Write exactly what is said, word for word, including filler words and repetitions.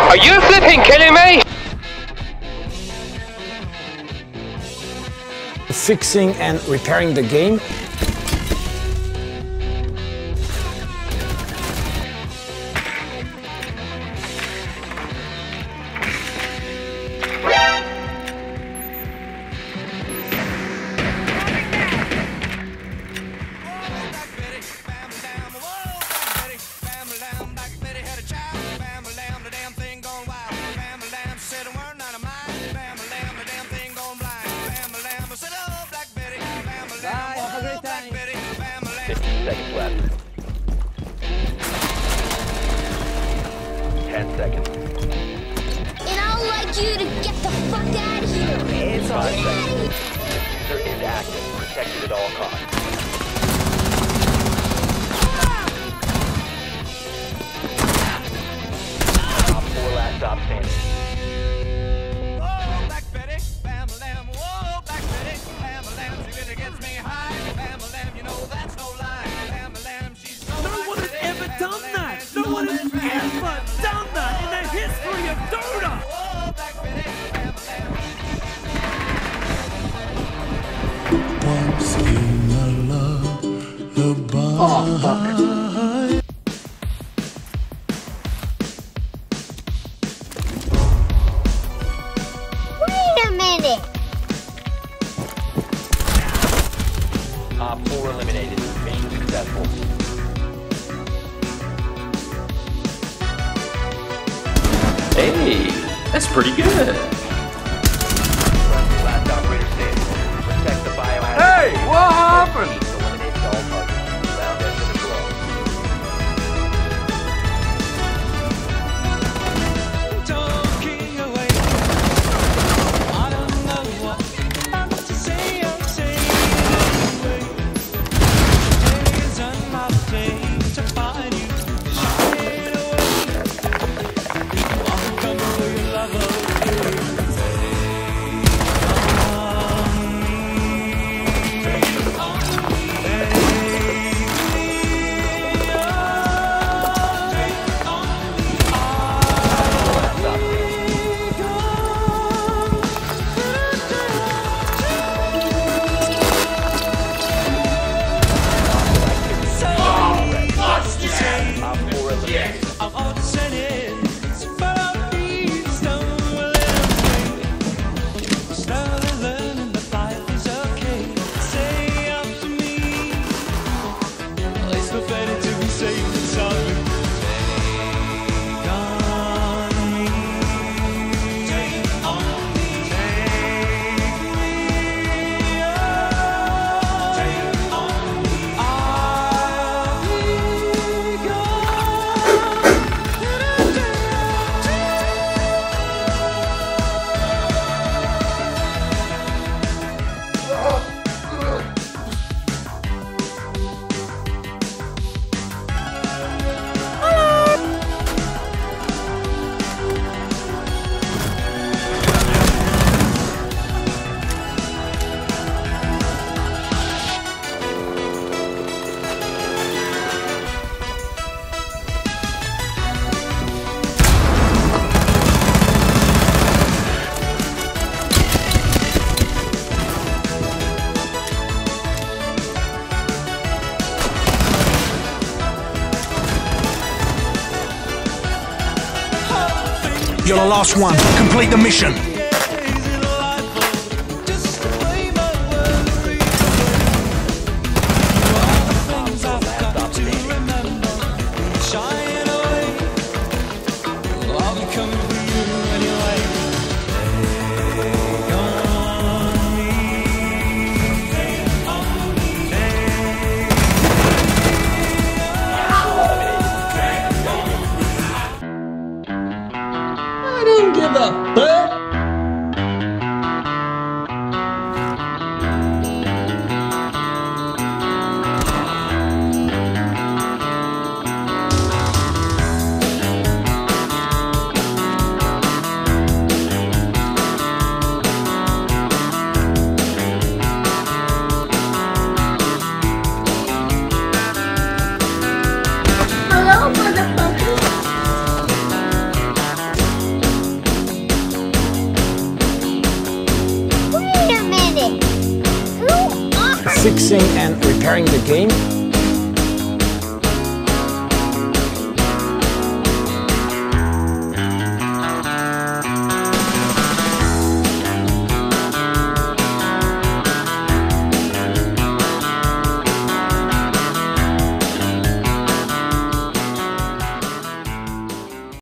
Are you flipping kidding me? Fixing and repairing the game. fifteen seconds left. ten seconds. And I'd like you to get the fuck out of here. It's five seconds. Diffuser is active. Protected at all costs. Top four last stop standing. Whoa, Black Betty, bam-a-lam. Whoa, Black Betty, bam-a-lam. She really gets me high. Bam-a-lam, you know that's no lie. Bam-a-lam, she's so No hot, one has Betty. ever done Bam-a-lam, that! she's No so one has bad, ever bam-a-lam. done that in the history of Dota! Whoa, Black Betty, bam-a-lam. Once in a lullaby. Oh, fuck. Wait a minute. Top four eliminated. Mission successful. Hey, that's pretty good. Last operator standing. Protect the biohazard. Hey, what happened? Eliminated all targets. Round end to the glow. Talking away. I don't know what to say, I'll say it anyway. Days on my day to find you. Shine away. I'm coming for your love, okay. Top four eliminated. I'm all descended, but please don't let me. Slowly learning that life is okay. Say up to me, it's no better to be safe than sorry. Take on me, take on me, take me, oh, take on me. I'll be gone. You're the last one. Complete the mission. I don't give a fuck. fixing and repairing the game.